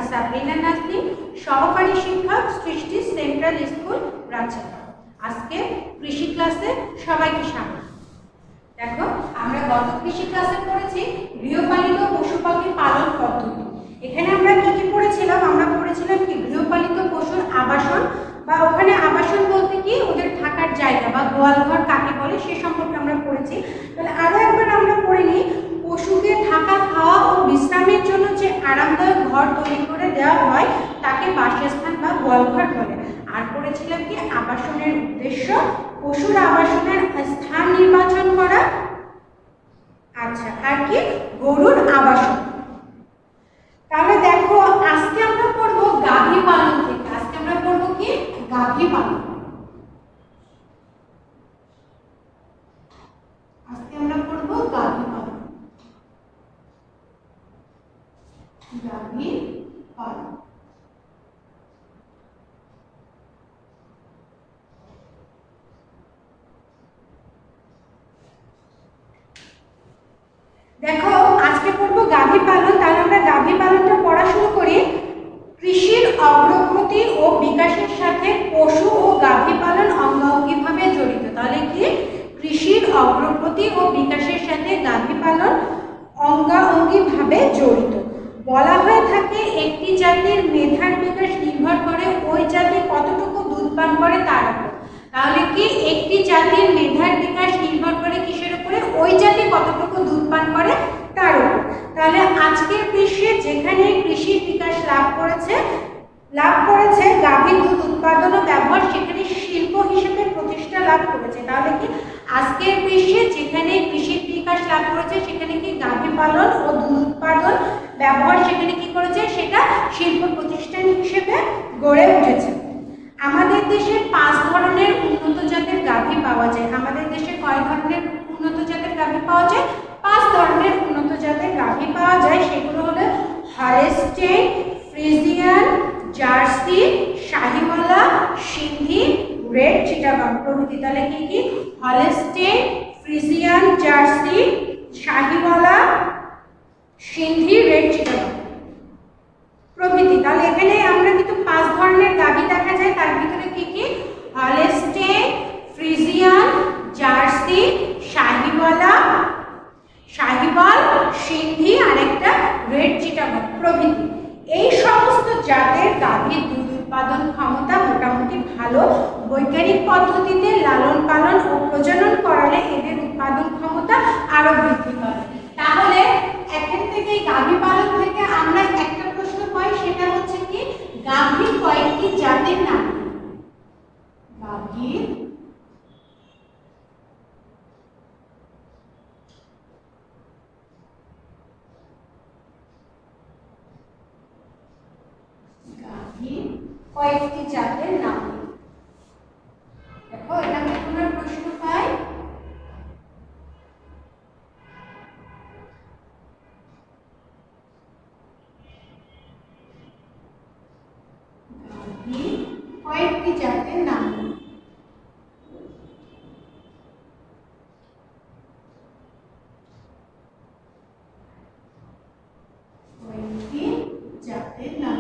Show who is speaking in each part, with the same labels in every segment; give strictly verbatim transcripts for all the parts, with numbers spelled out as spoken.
Speaker 1: সাবরিনা নাজনীন, সহকারী শিক্ষক সৃষ্টি সেন্ট্রাল স্কুল রাজশাহী। আজকে কৃষি ক্লাসে সবাইকে স্বাগত। দেখো, আমরা গত কৃষি ক্লাসে পড়েছি গৃহপালিত পশু পাখি পালন পদ্ধতি। এখানে আমরা কি কি পড়েছিলাম? আমরা পড়েছিলাম কি গৃহপালিত পশুর আবাসন, বা ওখানে আবাসন বলতে কি ওদের থাকার জায়গা বা গোয়াল ঘর কাকে বলে সে সম্পর্কে আমরা পড়েছি। তাহলে আরো একবার আমরা পড়ে নিই, পশুকে থাকা, খাওয়া ও বিশ্রামের জন্য যে আরামদায়ক ঘর তৈরি করে দেওয়া হয় তাকে বাসস্থান বা গোয়াল ঘর বলে। আর পড়েছিলাম কি আবাসনের উদ্দেশ্য, পশুর আবাসনের স্থান নির্বাচন করা, আচ্ছা, আর কি গরুর আবাসন। তাহলে দেখো, আজকে আমরা পড়বো গাভী পালন থেকে। আজকে আমরা পড়বো কি গাভী পালন। আজকে আমরা পড়বো গাভী পালন। গাভী পালন দেখো, আজকে পড়বো গাভী পালন। তাহলে আমরা গাভী পালনটা পড়া শুরু করি। কৃষির অগ্রগতি ও বিকাশের সাথে পশু ও গাভী পালন অঙ্গাঙ্গিভাবে জড়িত। তাহলে কি কৃষির অগ্রগতি ও বিকাশের সাথে গাভী পালন অঙ্গাঙ্গিভাবে জড়িত। বলা হয়ে থাকে একটি জাতির মেধার বিকাশ নির্ভর করে ওই জাতি কতটুকু দুধ পান করে তার উপর। তাহলে কি একটি জাতির মেধার বিকাশ নির্ভর করে কিসের উপরে? ওই জাতি কতটুকু দুধ পান করে তার উপর। তাহলে আজকের বিশ্বে যেখানে কৃষির বিকাশ লাভ করেছে লাভ করেছে গাভীর দুধ উৎপাদন ও ব্যবহার সেখানে শিল্প হিসেবে প্রতিষ্ঠা লাভ করেছে। তাহলে কি আজকের বিশ্বে যেখানে কৃষির বিকাশ লাভ করেছে সেখানে কি গাভী পালন ও দুধ উৎপাদন ব্যবহার সেখানে কি করেছে? সেটা শিল্প প্রতিষ্ঠান হিসেবে গড়ে উঠেছে। আমাদের দেশে পাঁচ ধরনের উন্নত জাতের গাভী পাওয়া যায়। আমাদের দেশে কয় ধরনের উন্নত জাতের গাভী পাওয়া যায়? পাঁচ ধরনের উন্নত জাতের গাভী পাওয়া যায়। সেগুলো হলো হলস্টেইন, ফ্রিজিয়ান, জার্সি, শাহিওয়ালা, সিন্ধি, রেড চিটাগং প্রভৃতি। তাহলে কি কি? হলস্টেইন, ফ্রিজিয়ান, জার্সি, শাহিওয়ালা, সিন্ধি, রেড চিটাগং প্রভৃতি। তাহলে এখানে আমরা কিন্তু পাঁচ ধরনের গাভী দেখা যায়। তার ভিতরে কি কি? হলস্টেইন, ফ্রিজিয়ান, জার্সি, শাহিওয়ালা, শাহিওয়াল, সিন্ধি আর একটা রেড চিটাগং প্রভৃতি। এই সমস্ত জাতের গাভীর দুধ উৎপাদন ক্ষমতা মোটামুটি ভালো। বৈজ্ঞানিক পদ্ধতিতে লালন পালন ও প্রজনন করালে এদের উৎপাদন ক্ষমতা আরো বৃদ্ধি পাবে। তাহলে এখান থেকে গাভী পালন থেকে আমরা একটা প্রশ্ন পাই, সেটা হচ্ছে কি গাভীর কয়েকটি জাতের নাম। গাভীর গাভীর কয়েকটি জাতের নাম। দেখো, এটা আমরা প্রশ্ন পাই। গাভীর কয়েকটি জাতের নাম। কয়েকটি জাতের নাম।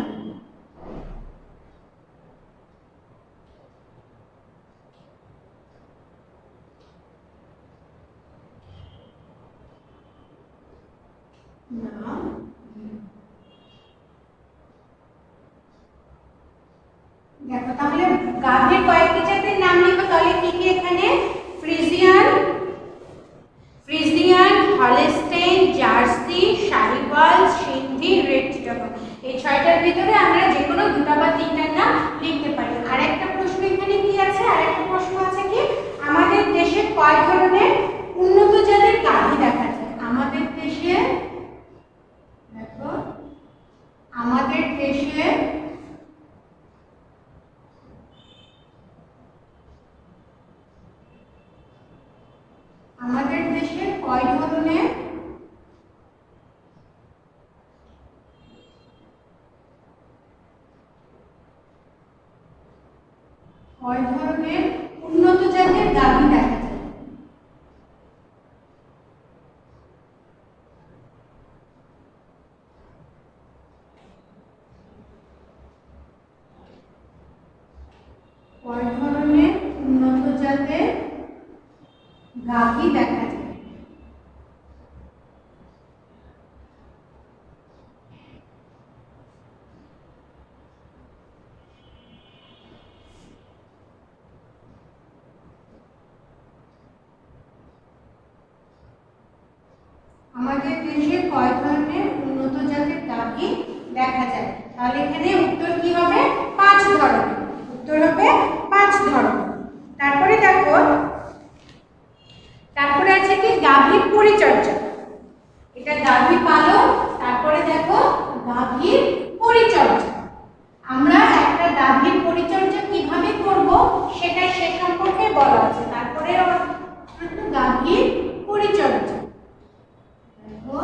Speaker 1: নাম দেখো, তাহলে গাভীর কয়েকটি জাতের নাম লিখো। তাহলে কি কি এখানে? Friesian, Friesian, Holstein, Jersey, Sahiwal, Sindhi, red Chittagong. এই ছয়টার ভিতরে আমরা যে কোনো দুটো বা তিনটার নাম লিখতে পারি। আর একটা প্রশ্ন এখানে কি আছে? আর একটা প্রশ্ন আছে কি আমাদের দেশে কয় ধরনের উন্নত জাতের গাভী দেখা যায়? আমাদের দেশে দেখো, আমাদের দেশে আমাদের দেশে কয় ধরনের কয় ধরনের উন্নত জাতের গাভী দেখা যায়? গাভী দেখা যায়। আমাদের দেশে কয় ধরনের উন্নত জাতের গাভী দেখা যায়? তাহলে এখানে উত্তর কি হবে? পাঁচ ধরনের। উত্তর হবে পাঁচ ধরনের। তারপরে দেখো, তারপরে আছে কি গাভীর পরিচর্যা। এটা গাভী পালন, তারপরে দেখো গাভীর পরিচর্যা। আমরা একটা গাভীর পরিচর্যা কিভাবে করব সেটা সে সম্পর্কে বলা আছে। তারপরে গাভীর পরিচর্যা, দেখো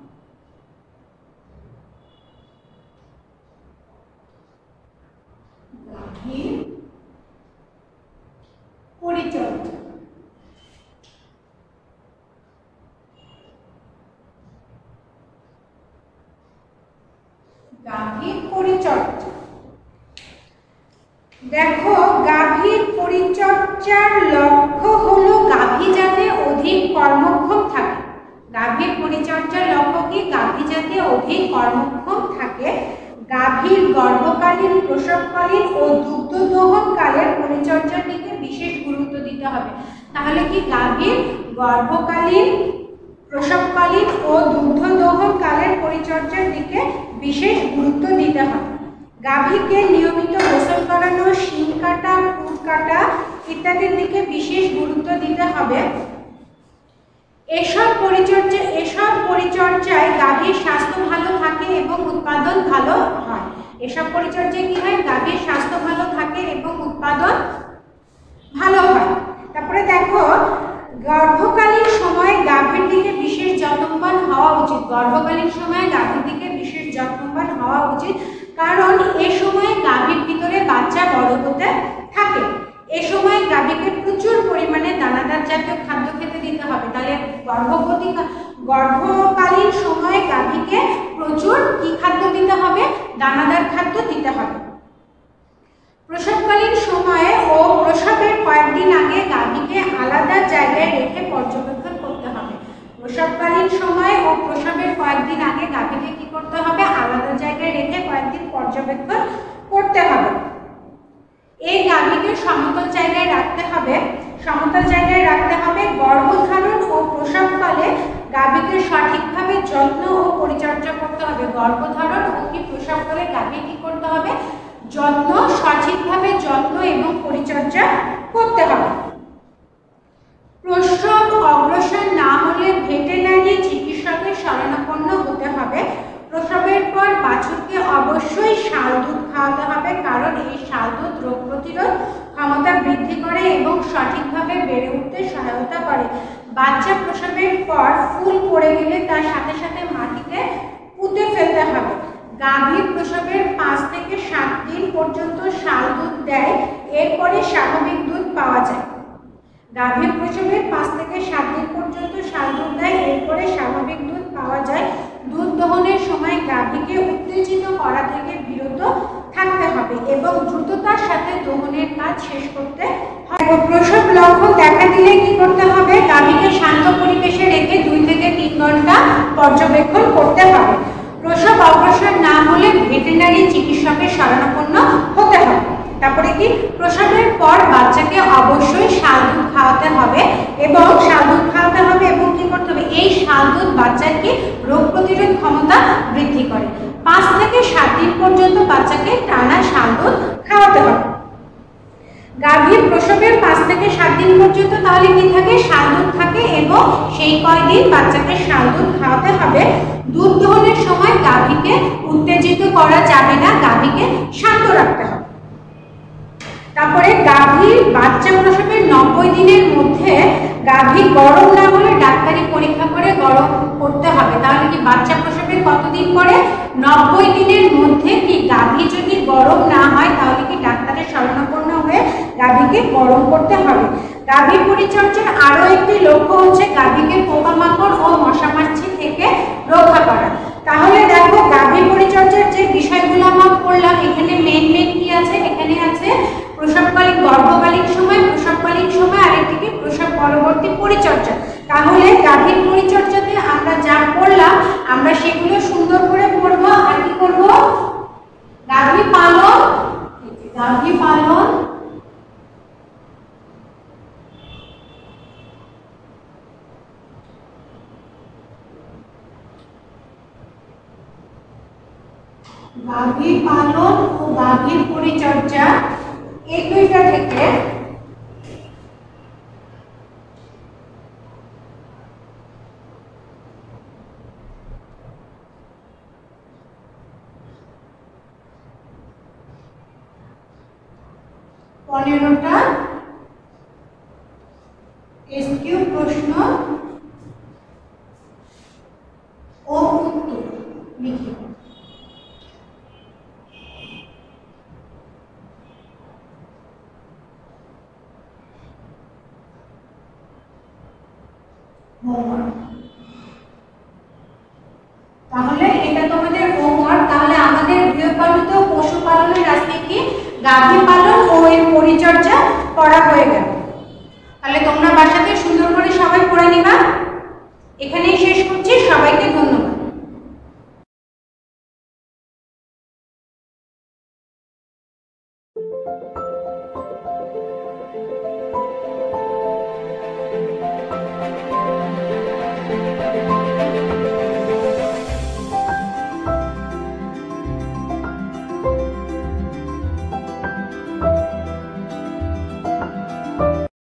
Speaker 1: গাভীর পরিচর্যা। গাভীর পরিচর্যা, দেখো গাভীর পরিচর্যার লক্ষ্য হলো গাভী যাতে অধিক কর্মক্ষম থাকে। গাভীর পরিচর্যার লক্ষ্য কি? গাভী যাতে অধিক কর্মক্ষম থাকে। গাভীর গর্ভকালীন, প্রসবকালীন ও দুগ্ধ দোহনকালের পরিচর্যার দিকে বিশেষ গুরুত্ব দিতে হবে। তাহলে কি গাভীর গর্ভকালীন, প্রসবকালীন ও দুগ্ধ দোহনকালের পরিচর্যার দিকে বিশেষ গুরুত্ব দিতে হবে। গাভীকে নিয়মিত গোসল করানো, শিং কাটা, খুর কাটা ইত্যাদির দিকে বিশেষ গুরুত্ব দিতে হবে। এসব পরিচর্যা এসব পরিচর্যায় গাভীর স্বাস্থ্য ভালো থাকে এবং উৎপাদন ভালো হয়। এসব পরিচর্যায় কি হয়? গাভীর স্বাস্থ্য ভালো থাকে এবং উৎপাদন ভালো হয়। তারপরে দেখো গর্ভকালীন সময়ে গাভীর দিকে বিশেষ যত্নবান হওয়া উচিত। গর্ভকালীন সময়ে গাভীর দিকে বিশেষ যত্নবান হওয়া উচিত, কারণ এ সময় গাভীর ভিতরে বাচ্চা বড় হতে থাকে। এ সময় গাভীকে প্রচুর পরিমাণে দানাদার জাতীয় খাদ্য খেতে দিতে হবে। তাহলে গর্ভবতী গর্ভকালীন সময়ে গাভীকে প্রচুর কি খাদ্য দিতে হবে? দানাদার খাদ্য দিতে হবে। প্রসবকালীন সময়ে ও প্রসবের কয়েকদিন আগে গাভীকে আলাদা জায়গায় রেখে পর্যবেক্ষণ করতে হবে। প্রসবকালীন সময়ে ও প্রসবের কয়েকদিন আগে গাভীকে কি করতে হবে? আলাদা জায়গায় রেখে কয়েকদিন পর্যবেক্ষণ করতে হবে। এই গাভীকে সমতল জায়গায় রাখতে হবে। সমতল জায়গায় রাখতে হবে। গর্ভধারণ ও প্রসবকালে গাভীকে সঠিকভাবে যত্ন ও পরিচর্যা করতে হবে। গর্ভধারণ ও কি প্রসবকালে গাভী কি করতে হবে? যত্ন, সঠিকভাবে যত্ন এবং পরিচর্যা করতে হবে। প্রসব অগ্রসর না হলে ভেটেরিনারি চিকিৎসকের শরণাপন্ন হতে হবে। প্রসবের পর বাছুরকে অবশ্যই শাল দুধ খাওয়াতে হবে, কারণ এই শাল দুধ রোগ প্রতিরোধ ক্ষমতা বৃদ্ধি করে এবং সঠিকভাবে বেড়ে উঠতে সহায়তা করে। বাচ্চা প্রসবের পর ফুল পড়ে গেলে তার সাথে সাথে মাটিতে পুঁতে ফেলতে হবে। গাভী প্রসবের পাঁচ থেকে সাত দিন পর্যন্ত শাল দুধ দেয়, এরপরে স্বাভাবিক দুধ পাওয়া যায়। গাভী প্রসবের পাঁচ থেকে সাত দিন পর্যন্ত শাল দুধ দেয়, এরপরে স্বাভাবিক দুধ পাওয়া যায়। দুধ দহনের সময় গাভীকে উত্তেজিত করা থেকে বিরত থাকতে হবে এবং দ্রুততার সাথে দহনের কাজ শেষ করতে হবে। প্রসব লক্ষণ দেখা দিলে কি করতে হবে? গাভীকে শান্ত পরিবেশে রেখে দুই থেকে তিন ঘন্টা পর্যবেক্ষণ করতে হবে। প্রসব অগ্রসর না হলে ভেটেরিনারি চিকিৎসকের শরণাপন্ন হতে হবে। তারপরে কি? প্রসবের পর বাচ্চাকে অবশ্যই শাল দুধ খাওয়াতে হবে এবং শাল দুধ খাওয়াতে হবে এবং কি করতে হবে? এই শাল দুধ বাচ্চার কি রোগ প্রতিরোধ ক্ষমতা বৃদ্ধি করে। পাঁচ থেকে সাত দিন পর্যন্ত বাচ্চাকে টানা শাল দুধ খাওয়াতে হবে। গাভী প্রসবের পাঁচ থেকে সাত দিন পর্যন্ত তাহলে কি থাকে? শাল দুধ থাকে এবং সেই কয়দিন বাচ্চাকে শাল দুধ খাওয়াতে হবে। দুধ দহনের সময় গাভীকে উত্তেজিত করা যাবে না, গাভীকে শান্ত রাখতে হবে। তারপরে গাভীর বাচ্চা প্রসবের নব্বই দিনের মধ্যে গাভী গরম না হলে ডাক্তারি পরীক্ষা করে গরম করতে হবে। তাহলে কি বাচ্চা প্রসবের কতদিন পরে? নব্বই দিনের মধ্যে কি গাভী যদি গরম না হয় তাহলে কি ডাক্তারের শরণাপন্ন হয়ে গাভীকে গরম করতে হবে। গাভী পরিচর্যার আরো একটি লক্ষ্য হচ্ছে গাভীকে পোকামাকড় ও মশা মাছি থেকে রক্ষা করা। তাহলে দেখো গাভী পরিচর্যার যে বিষয়গুলো আমরা পড়লাম, এখানে মেন মেন কি আছে? এখানে আছে প্রসবকালীন, গর্ভকালীন সময়, প্রসবকালীন সময়, আর একটি কি প্রসব পরবর্তী পরিচর্যা। তাহলে গাভীর পরিচর্যাতে আমরা যা পড়লাম আমরা সেগুলো সুন্দর করে পড়ব। আর কি করব? গাভী পালন, গাভী পালন গাভী পালন ও গাভীর পরিচর্যা এই দুইটা থেকে পনেরোটা এসকিউ প্রশ্ন ও উত্তর লিখি। তাহলে এটা তোমাদের হোমওয়ার্ক। তাহলে আমাদের গৃহপালিত পশুপালনের আজকে কি গাভী পালন ও এর পরিচর্যা করা হয়ে গেল। তাহলে তোমরা বাসাতে সুন্দর করে সবাই পড়ে নিবা। এখানেই শেষ করছি। সবাইকে ধন্যবাদ।